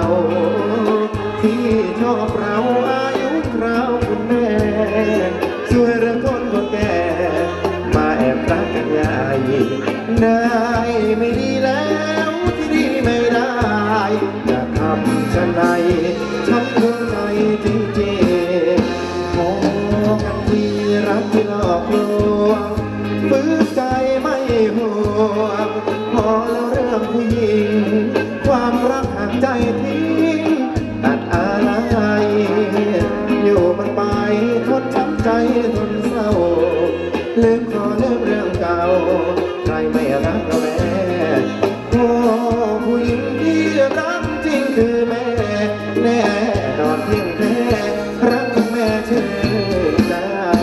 ที่ชอบเราอายุเราคุณแม่ช่วยเรื่องคนคนแก่มาแอบรักกันใหญ่ได้ไม่ดีแล้วที่ดีไม่ได้จะทำฉันใดฉันดวงใจจริงๆขอกันที่รักที่หลอกลวงฝืนใจไม่ห่วงพอแล้วเรื่องผู้หญิงความรักห่างใจทิ้งตัดอะไรอยู่มันไปทนช้ำใจทนเศร้าลืมขอลืมเรื่องเก่าใครไม่รักเราแม่โอ้ผู้หญิงที่รักจริงคือแม่แน่นอนเพียงแค่รักของแม่ชื่นใจ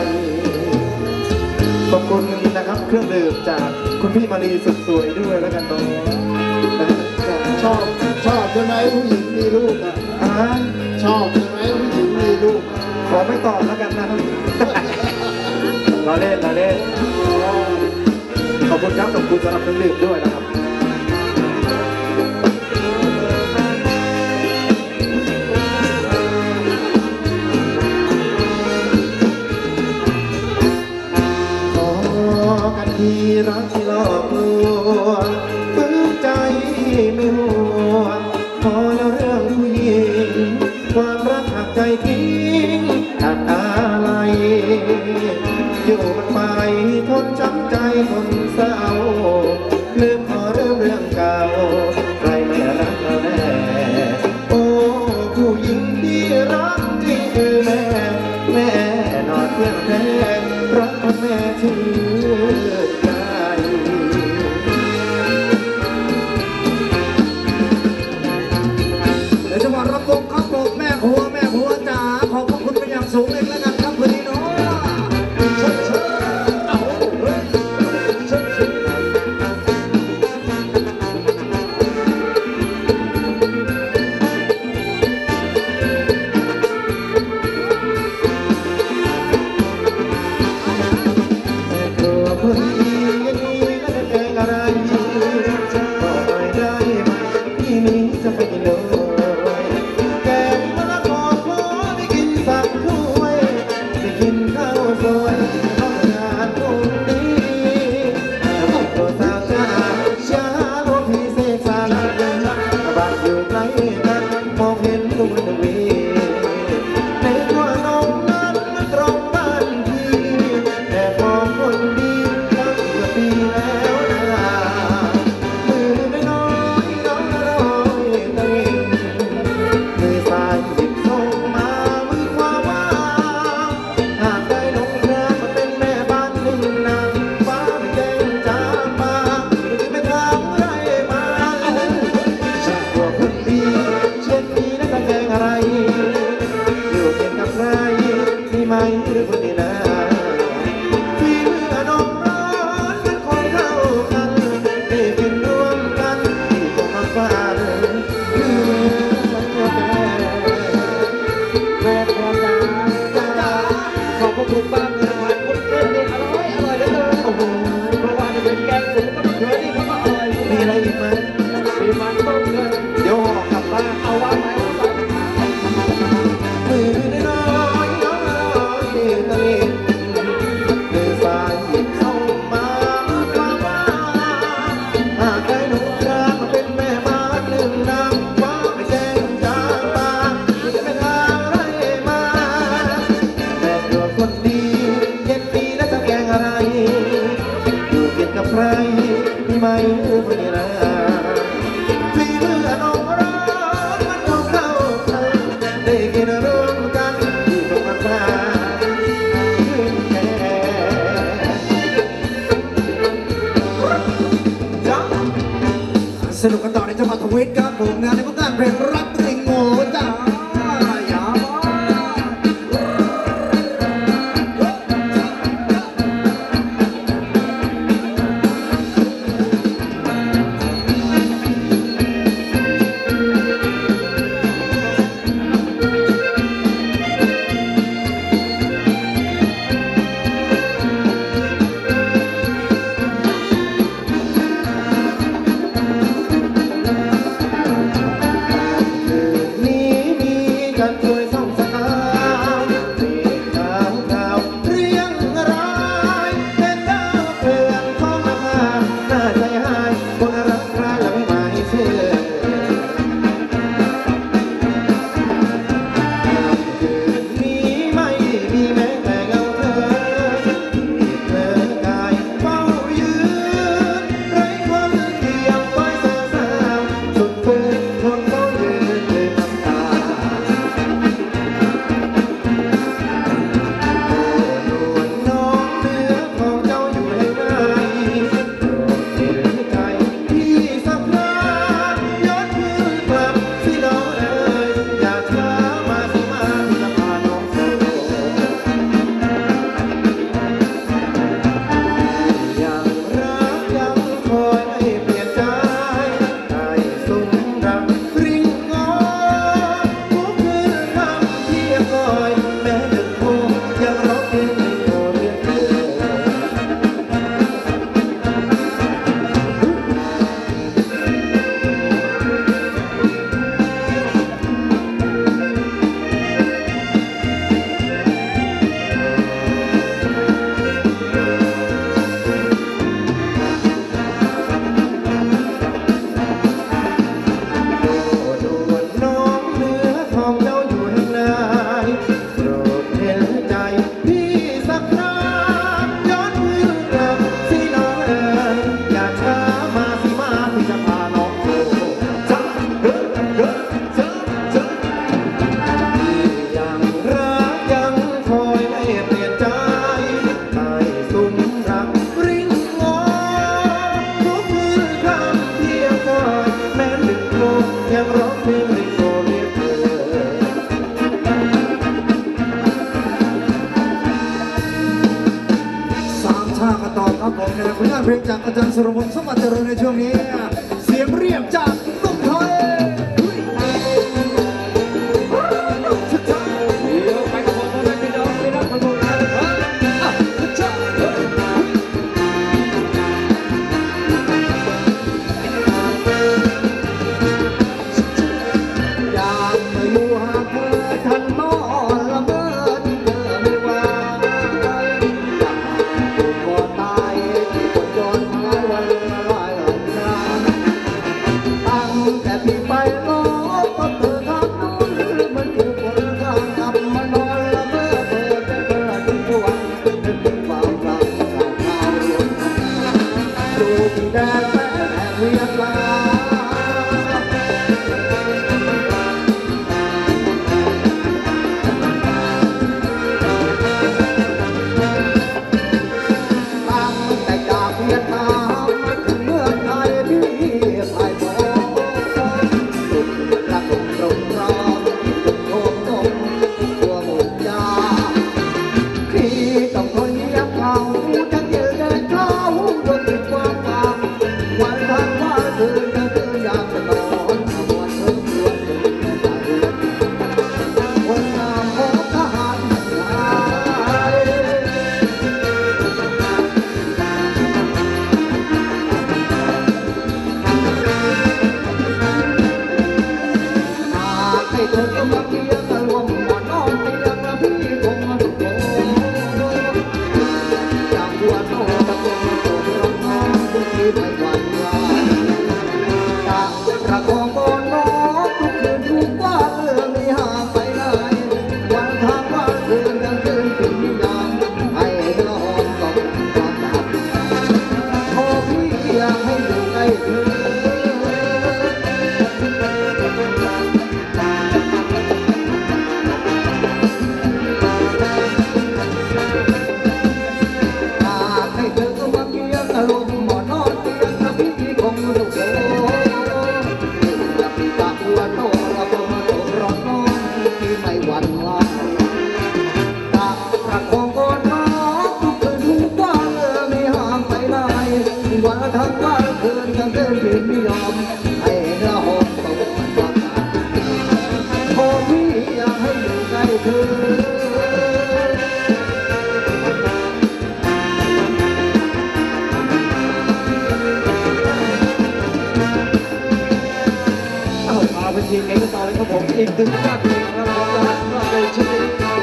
ขอบคุณนะครับเครื่องดื่มจากคุณพี่มารีสุดสวยด้วยแล้วกันตรงนี้ชอบใช่ไหมผู้หญิงมีลูกอ่ะชอบใช่ไหมผู้หญิงมีลูกขอไม่ตอบแล้วกันนะเราเล่นขอบคุณครับขอบคุณสำหรับเครื่องดื่มด้วยนะครับกันที่รักที่หลอกลวงฝืนใจไม่ห่วงพอแล้วเรื่องผู้หญิงความรักหักใจทิ้งตัดอะไรอยู่มันไปทนช้ำใจทนเศร้าลืมขอเรื่องเก่าใครไม่รักเราแน่โอ้ผู้หญิงที่รักจริงคือแม่แน่นอนเพียงแท้รักของแม่ชื่นใจในจังหวัดระบบครับผมแม่ครัวจ๋าขอบพระคุณเป็นอย่างสูงเลยแล้วกันครับคืนนี้เนาะสนุกกันต่อในจังหวัดทวีตครับผมงานในพวกการเพลงรักติงโง่จ้าเพลงจากอาจารย์สุรพลสมบัติเจริญในช่วงนี้เสียงเรียบจากนุ่มไทยทีเองก็ต่อเลยครับผมอีกถึงก้าเพลงครับผมจะว่าในชุดนี้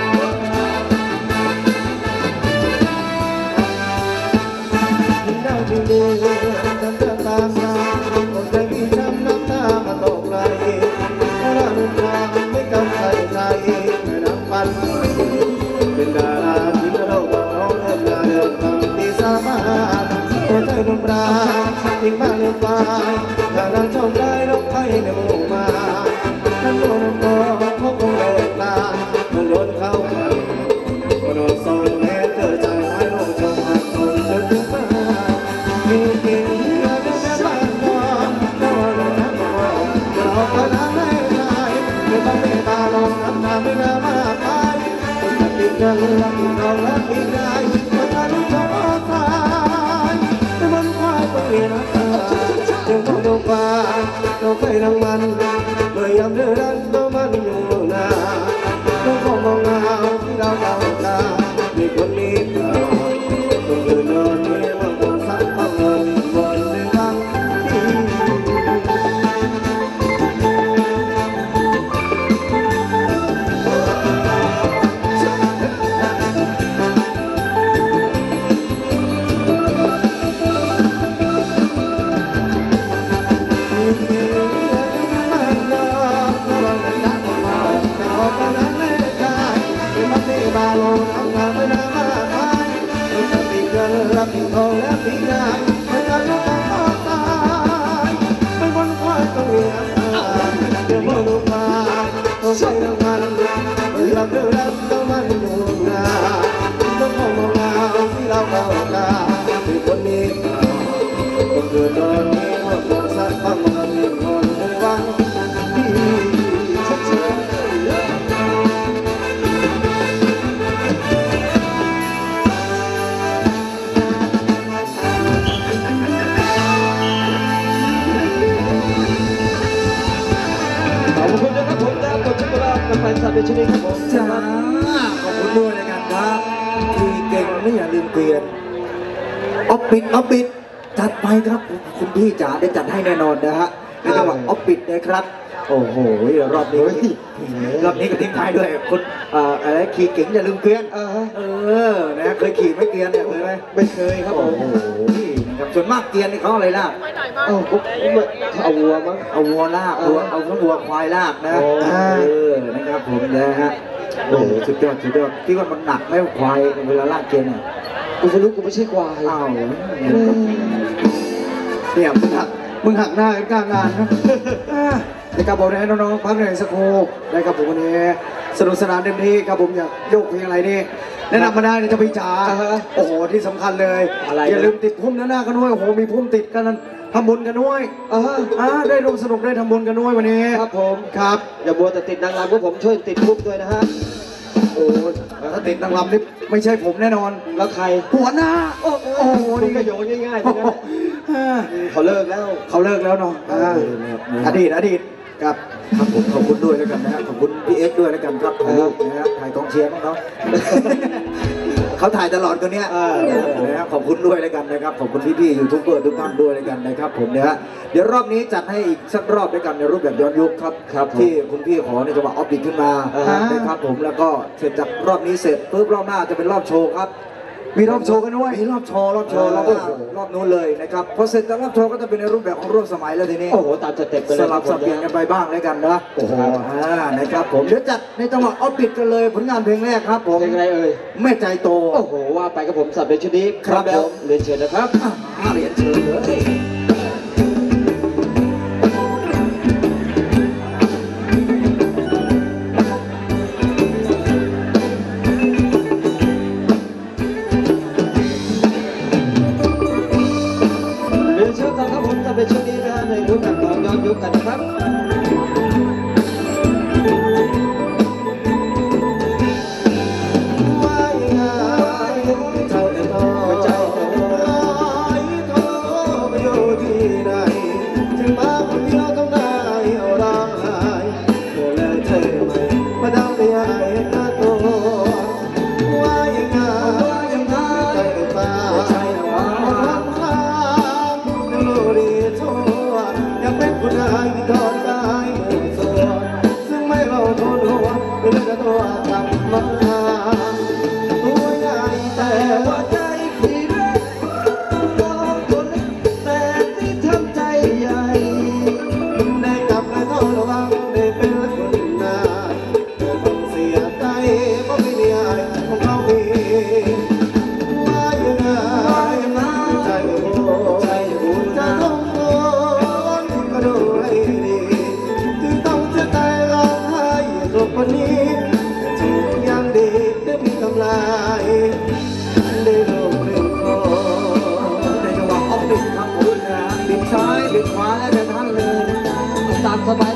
ดาวที่เดือนจำเดือนตามมาคนใจมีช้ำน้ำตามาตกไหลเพราะเราเป็นความไม่กำใครใจไม่น้ำปันเป็นดาราที่เราต้องร้องเรื่องงานเรื่องทำที่สามารถหัวใจดวงปลาทิ้งบ้านเรื่องปลาถ้าเราชมได้ลงไปในหมู่มาท่านโดนโดนเขาคงเลิกลาคงโดนเข้าไปก็โดนส่งแม่เจอใจให้ลงชมหักคนเธอถึงมามีกินเรือในแม่บ้านนอนแต่ว่าเราทั้งหมดเราก็น้ำไม่ได้ไม่ต้องไม่ตาลงน้ำตาไม่น่ามากไปคนจะติดกันรักเรารักไม่ได้เพราะถ้าลูกเขาตายแต่มันควายต้องเรียนรักยังต้องดูฟ้าเราเคยทั้งมันเมื่อยามเดือดร้อนตัวมันอยู่หน้าต้องมองมองเงาที่เราเดาตามีคนนี้เราต้องเดินนอนเมื่อมันต้องสักพักเงินบนในทางที่บาลงทำงานไม่นานมากมายจะตีเกินรับผิดทองและปีนายไม่การลูกต้องตายไม่บนควายต้องเรียนเดี๋ยวมันลูกมาต้องใช้น้ำมันไม่รับเดือดต้องมันอยู่หน้าต้องมองมองเงาที่เราเข้าตาที่คนนี้คนเกิดตอนนี้ว่าคนสัตว์บางมันมีคนในวังที่ชัดเจนอบคุณนะครับผมนะขอบคุณครับกับแฟนคลับในชุดนี้ครับผมจ้าขอบคุณด้วยในการครับทีเก่งไม่อย่าลืมเกลียนออฟปิดจัดไปครับคุณพี่จ๋าได้จัดให้แน่นอนนะฮะในจังหวะออฟปิดนะครับโอ้โหรอบนี้ก็ทิ้งท้ายด้วยคุณอะไรขี่เก่งอย่าลืมเกลียนนะเคยขี่ไม่เกลียนเนี่ยเคยไหมไม่เคยครับผโอ้มโหนะครับส่วนมากเกลียนนี่เขาอะไรล่ะเอาวัวมั้งเอาวัวลากเอาทั้งวัวควายลากนะโอ้นะครับผมนะฮะโอ้โหสุดยอดที่ว่ามันหนักไหมควายเวลาลากเกวียนเนี่ยกูจะรู้กูไม่ใช่ควายอ้าวเนี่ยมึงหักหน้ากันกลางงานนะนะครับผมให้น้องๆพักหน่อยสักครู่นะครับผมวันนี้สนุกสนานเต็มที่ครับผมอยากโยกเพลงอะไรนี่แนะนำมาได้นะจะพี่จ๋าโอ้โหที่สำคัญเลยอย่าลืมติดพุ่มหน้ากันด้วยโอ้โหมีพุ่มติดกันทำบุญกันด้วยได้ร่วมสนุกได้ทำบุญกันด้วยวันนี้ครับผมครับอย่าบัวแต่ติดนางรำพวกผมช่วยติดคุกด้วยนะฮะโอ้ถ้าติดนางรำนี่ไม่ใช่ผมแน่นอนแล้วใครหัวหน้าโอ้โหนี่นี่ก็ก็โยโยนนง่ายๆเหมือนกันเขาเลิกแล้วเขาเลิกแล้วเนาะอดีตครับครับผมขอบคุณด้วยแล้วกันนะฮะขอบคุณพี่เอ็กซ์ด้วยแล้วกันครับถ่ายรูปนะฮะถ่ายกองเชียร์ของเขาเขาถ่ายตลอดตัวเนี้ยนะครับขอบคุณด้วยแล้วกันนะครับขอบคุณพี่ๆยูทูบเบอร์ทุกท่านด้วยแล้วกันนะครับผมนะฮะเดี๋ยวรอบนี้จัดให้อีกสักรอบด้วยกันในรูปแบบย้อนยุคครับที่คุณพี่ขอในจังหวะออฟบิทขึ้นมานะครับผมแล้วก็เสร็จจากรอบนี้เสร็จปุ๊บรอบหน้าจะเป็นรอบโชว์ครับมีรอบโชว์กันด้วยมีรอบโชว์รอบนู้นเลยนะครับพอเสร็จจากรอบโชว์ก็จะเป็นในรูปแบบของร่วมสมัยแล้วทีนี้โอ้โหตามสเต็ปไปเลยสลับสับเปลี่ยนกันไปบ้างแล้วกันนะโอ้โหนะครับผมเดี๋ยวจัดในจังหวะออฟบิทกันเลยผลงานเพลงแรกครับผมเพลงอะไรเอ่ยแม่ใจโตโอ้โหว่าไปกับผมสับในชุดนี้ครับแล้วผมเรียนเชิญนะครับเรียนเชิญเลยเรียนเชิญครับผมสับในชุดนี้นะในรูปแบบของย้อนยุคกันนะครับว่ายังไงเจ้าเอ๋ยเจ้าเอ๋ยโทรไปอยู่ที่ไหนถึงมาคนเดียวต้องได้ร้องไห้เธอเลยเธอไม่มาดำไม่ให้เธอตัวว่ายังไงใจฟ้าความรักนั้นโลดีทั่วอยากเป็นผู้ชายที่ทอดได้หมดส่วนซึ่งไม่เราทนหัวเป็นเรื่องตัวกลับมาตัวใหญ่แต่แต่ว่าว่าใจพี่เล็กต้องคนเล็กแต่ที่ทำใจใหญ่ได้กลับมาต้องระวังได้เป็นคนนายเธอต้องเสียใจเพราะไม่ได้อายของเขาเองว่ายังไงใจโหจะต้องโดนก็ดูให้ดีถึงต้องจะตายร้องไห้จบวันนี้ถูกอย่างดีได้มีกำไรได้โลกหนึ่งคนในจังหวะออฟฟิศครับผมนะบิดซ้ายบิดขวาแล้วแต่ท่านเลยนะตามสบาย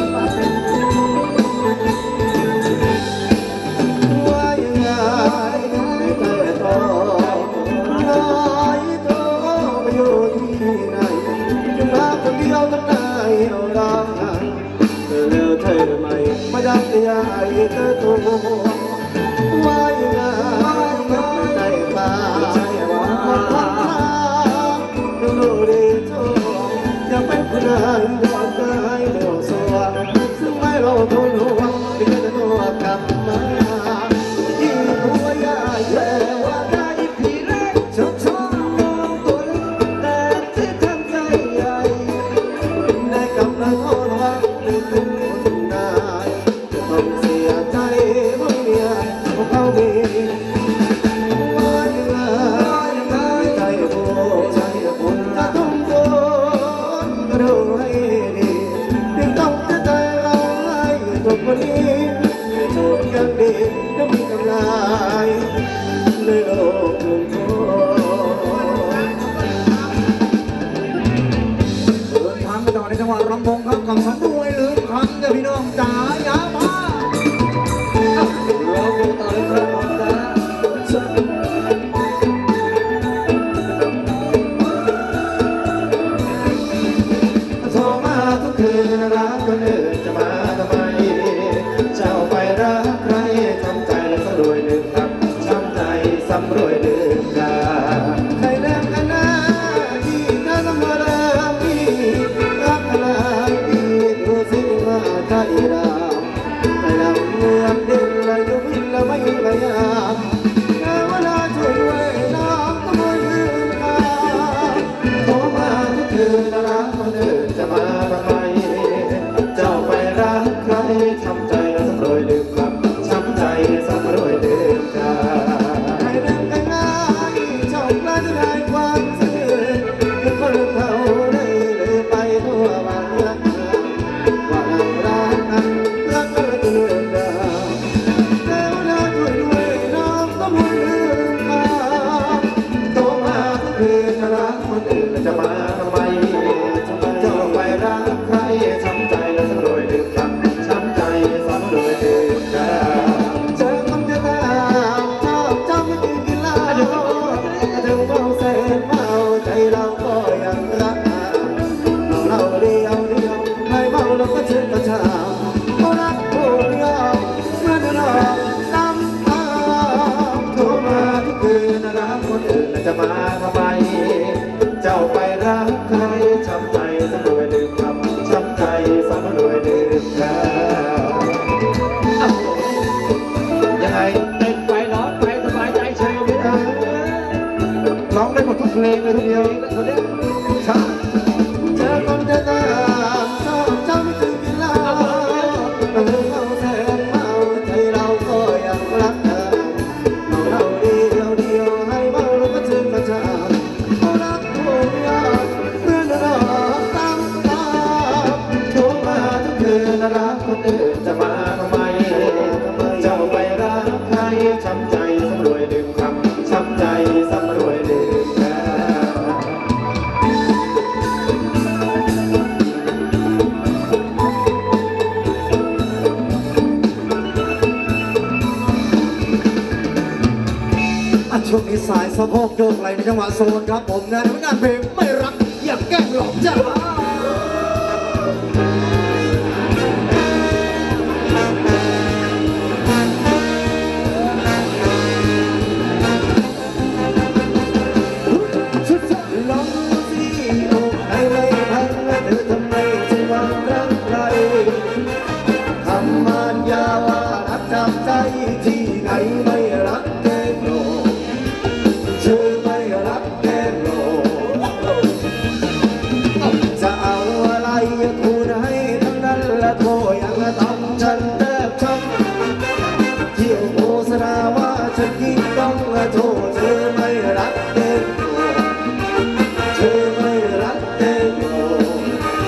ว่ายังไงไม่เคยตอบน้อยโตไปอยู่ที่ไหนจึงมาคนเดียวตั้งนานเอาดังเธอเลือกเธอไม่มาดังยายเธอตัวว่ายังไงไม่ใจฟ้าคนพักทางดูดีทั่วอยากเป็นผู้นายยอมได้โลกสว่างซึ่งไม่เราทนหัวไม่เคยจะตัวกลับมายิ่งหัวใหญ่แต่ว่าใจพี่เล็กชอบตัวเล็กแต่ที่ทำใจใหญ่ได้กำลังอ่อนรักได้เป็นคนนายจะต้องเสียใจเพราะเมียของเขามีว่ายังไงใจโบจะต้องโดนก็ดูให้ดีถึงต้องจะใจเราให้จบวันนี้จบยังดีจะมีกำไรในโลกหนึ่งคน เดินทางไปต่อในจังหวัดลำพงครับกับสำรวยลืมคำกับพี่น้องจ๋าอย่ามาเราดูต่อเลยครับผมนะโทรมาทุกคืนรักคนอื่นจะมาทำไมช้ำใจและสำรวยลืมคำช้ำใจสำรวยลืมกาให้เรื่องง่ายๆชอบกล้าจะได้ความซื่อคือคนเขาเลยไปทั่วบ้านรักว่าเรารักกันรักกันจนเลือนรางแล้วเราช่วยด้วยน้องก็มุ่งลืมมาโตมาทั้งคืนรักคนอื่นจะมาทำไมเจ้าไปรักใครช้ำใจและสำรวยลืมคำช้ำใจสำรวยลืมกาเจอคนจะตามชอบจำไม่กินกินเหล้าถึงเมาเสพเมาใจเราก็ยังรักเราเดียวไม่เมาเราก็ชื่นกระชากเขารักผู้เดียวเมื่อเราน้ำตาโทรมาทุกคืนรักคนอื่นจะมาทำไมเจ้าไปรักใครช้ำใจสำรวยลืมคำช้ำใจสำรวยลืมกายังไงเต้นไปร้องไปสบายใจเชิญไม่ได้ร้องได้หมดทุกเพลงเลยทีเดียวคนเนี้ยใช่เจอคนจะตามชอบจำไม่กินกินเหล้าถึงเมาเสพเมาใจเราก็ยังรักเราเดียวให้เมาเราก็ชื่นกระชากเขารักผู้เดียวเมื่อเราตั้งตาโทรมาทุกคืนรักคนอื่นจะมาทำไมเจ้าไปรักใครช้ำใจสำรวยลืมคำช้ำใจสำรวยลืมกาช่วงนี้สายสะโพกโยกไหลในจังหวะโซนครับผมนะในงานเพลงไม่รักอย่าแกล้งหลอกจ้าลองดูสิโอ้ใครไม่พังเธอทำไมจึงวางรักใครทำมารยาว่ารักจับใจที่ไหนไม่รักแกล้งหลอกเธอไม่รักแกล้งหลอกจะเอาอะไรคูณให้ทั้งนั้นและโทษยังต้องฉันแทบช้ำเที่ยวโฆษณาว่าฉันยิ่งต้องโทษเธอไม่รักแกล้งหลอกเธอไม่รักแกล้งหลอก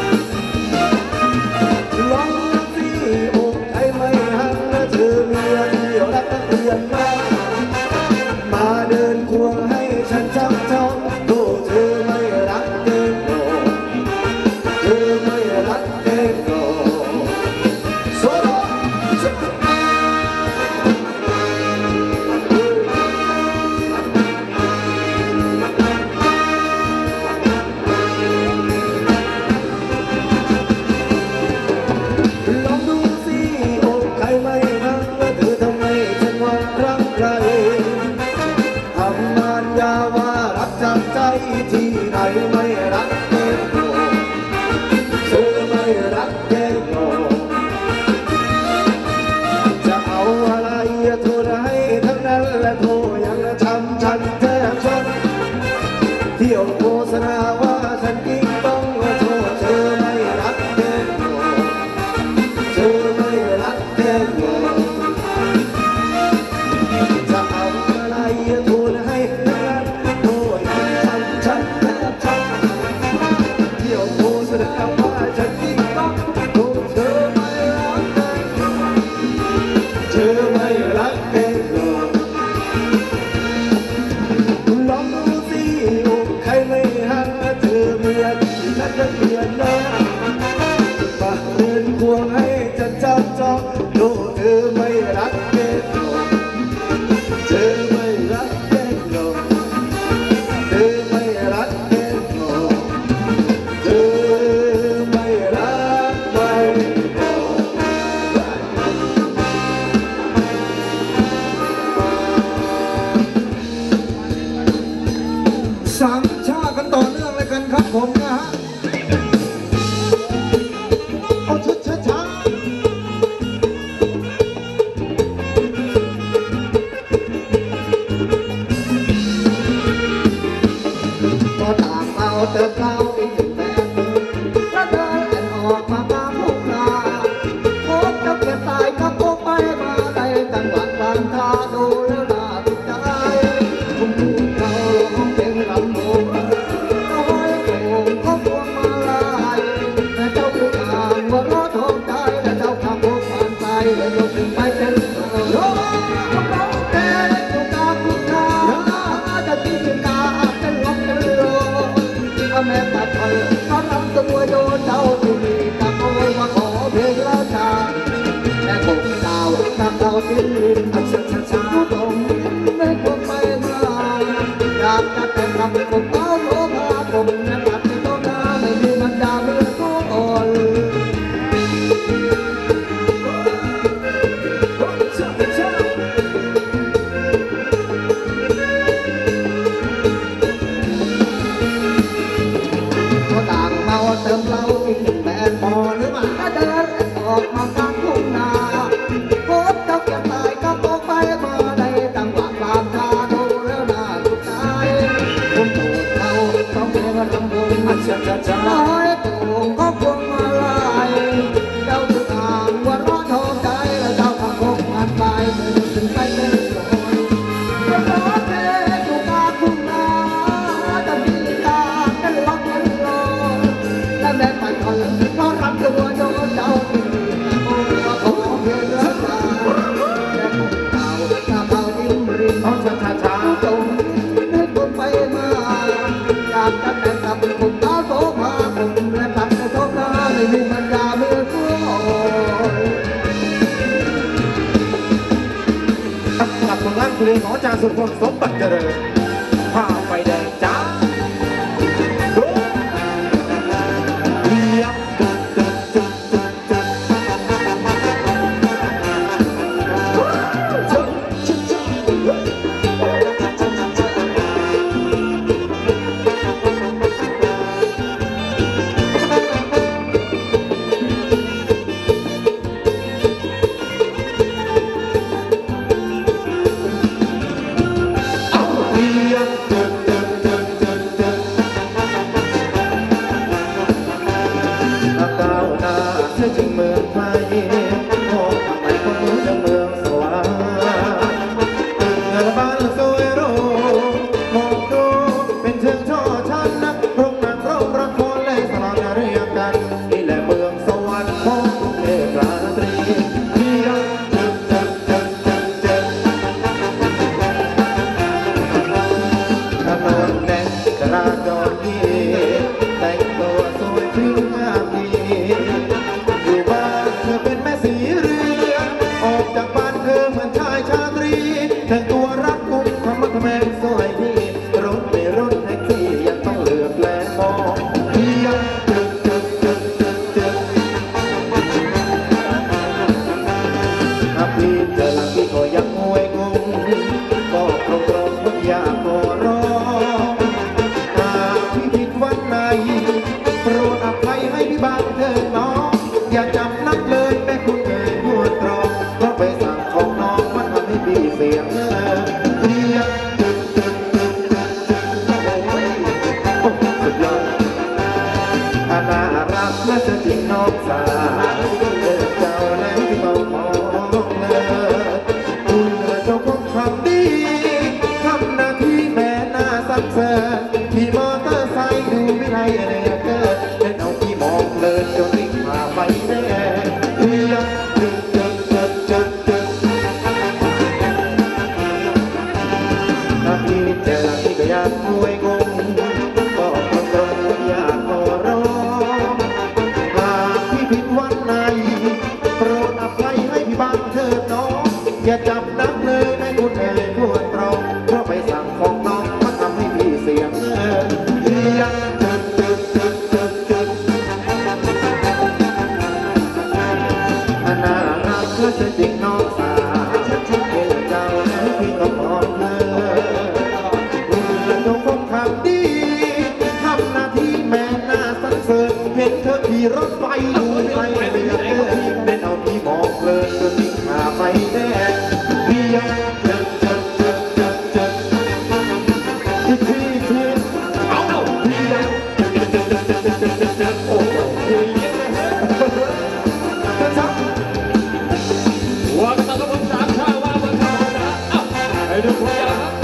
ลองสิโอ้ใครไม่หันเธอเมียเดียวรักเปลี่ยนมาเดินควงให้ฉันจับจ้องโอ้เธอไม่รักแกล้งหลอกเธอไม่รักแกล้งหลอกโซโล่ลองดูสิโอ้ใครไม่รักเธอทำไมฉันว่ารักใครทำงานยาว่ารักจากใจที่ไหนไม่รักแกล้งหลอกเธอไม่รักแกล้งหลอกจะเอาอะไรโทษให้ทั้งนั้นและโทษยังทำฉันแทบช็อกเที่ยวโฆษณาว่าฉันยิ่งต้องโทษเธอไม่รักแกล้งหลอกเธอไม่รักแกล้งหลอกจะเอาอะไรทูลให้ทั้งนั้นโอ้ยฉันแทบช็อกเที่ยวโฆษณาว่าฉันยิ่งต้องโทษเธอไม่รักแกล้งหลอกเธอไม่รักแกล้งหลอกลองดูสิโอ้ใครไม่หันเธอเมียฉันจะเปลี่ยนน้องมาเดินควงให้ฉันจับจ้องโอ้เธอไม่รักแกล้งหลอกเธอไม่รักแกล้งหลอกเธอไม่รักแกล้งหลอกเธอไม่รักไม่หลอกสามชาติกันต่อเนื่องเลยกันครับผมนะฮะเอาช้าจะยกถึงไปเป็นโรคำร้องแต่ตัวกาคุณค่าจะตีกาจะล็อกจะโลแม่ปัดคอยเขาทำตัวโยนเดาที่มีตะโกนมาขอเพลงราชาแต่คงดาวทำเราดิ้นรินช้าตรงไม่ควรไปมาอยากจะแต่งกับผมเอาโลภะผมนั่งหลับในโต๊ะน้าไม่มีมันดาเมื่อตัวอ่อนเติมเราอีกหนึ่งแบนพอหรือว่าเดินออกมากลางทุ่งนาโคตรเจ้าแก่ตายก็ตกไปมาในจังหวะปามตาดูแล้วน่าสุดท้ายผมปวดเขาต้องเพลงรำวงน้อยตูงก็พวงมาลัยเจ้าทุกทางว่าร้อนท้องใจแล้วเจ้าข้าคงผ่านไปเดินถึงไปเดินลอยก็ร้อนเพลงอยู่กลางทุ่งนาจะมีตากันล็อกกันลอยแม่ปัดคอยเขาทำตัวโยนเจ้าที่โอ้ขอเพลงรักษาแต่พวกเราถ้าเขาดิ้นรินช้าตรงให้คนไปมาอยากจะแต่งกับผมเอาโสภาผมและตัดในโต๊ะน้าไม่มีมันยาเมื่อตัวกับผลงานเพลงของอาจารย์สุพลสมบัติเจริญพาไปแดงจ้าจึงเมืองไทยมองทำไมก็เหมือนจะเมืองสวรรค์เงินบ้านสวยโรมองดูเป็นเชิงช่อชั้นนักโรงหนังโรงละครและสลอนเรียกกันนี่แหละเมืองสวรรค์ของกรุงเทพราตรีเที่ยวถนนแดงจราจรดีแต่งตัวสวยพริ้วงามดีเป็นแม่สีเรือนออกจากบ้านเธอเหมือนชายชาตรีแต่งตัวรักกุมทำมัดทำแมงสวยดีรถในรถแท็กซี่ยังต้องเหลือบแลมองเพียงถ้าพี่เจอหลังพี่ก็ยังงวยงงก็ตรงๆว่าอยากขอร้องหากพี่ผิดวันไหนโปรดอภัยให้พี่บ้างเถิดน้องอย่าจำนักเลยแม่คุณเคยพูดตรงเพราะไปสั่งของน้องมันทำให้พี่เสียงเรียกสุดยอดน่ารักและจะจริงน้องสาวเจ้าแล้วที่เบาหอมเลยคุณเจ้าของทำดีทำหน้าที่แม่หน้าสักเสริญขี่มอเตอร์ไซค์ดูไม่ไรอะไรเกิดเล่นเอาพี่มองเลินจนนิ่งมาไปแน่เพียงถ้าพี่เจอพี่ก็อยากงวยงงก็ตรงๆก็อยากขอร้องหากพี่ผิดวันไหนโปรดอภัยให้พี่บ้างเถิดน้องอย่าจับนักเลยให้คุณเอ่ยพูดตรงเพราะไปสั่งของน้องมันทำให้พี่เสียงเพียงน่ารักและจะจริงน้องสาวเป็นเจ้าแล้วพี่ก็พร้อมเลยเจ้าคงทำดีทำหน้าที่แม่หน้าสันเสริญเห็นเธอขี่รถไฟดูไม่ไรเลยเล่นเอาพี่มองเพลินจนนิ่งมาไปแน่เพียงอีกทีเอาเพียงโอ้โหว่ากันต่อกับผมสามชาว่าบนเขานะให้ดูคนอย่างครับ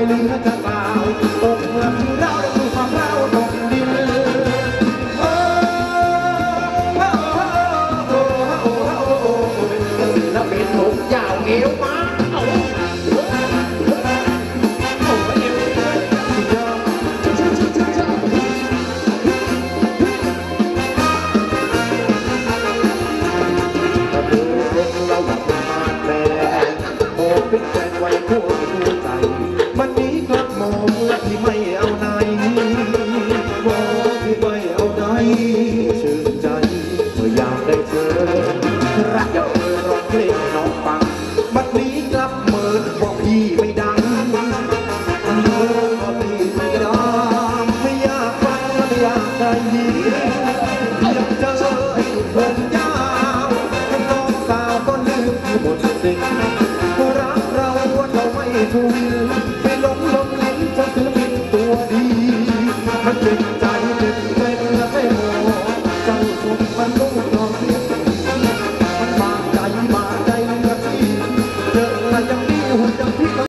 เหลือจะเปล่าตกเมื่อที่เราได้ดูความเราตกดินแล้วเป็นหกยาวเอวมาเอาเป็นแฟนไว้คู่ดูใจมันนี้กลับมองเมื่อที่ไม่เอาไหนมองที่ไม่เอาไหนชื่นใจเมื่อยามได้เจอรักอยากเธอร้องเพลงให้น้องฟังมันนี้กลับเมินว่าพี่ไม่ดังเมินว่าพี่ไม่ดังไม่อยากฟังและไม่อยากได้ยินอยากเจอไอ้ผมยาวน้องสาวก็ลืมที่หมดสิ่งรักเราไม่ทวินไปหลง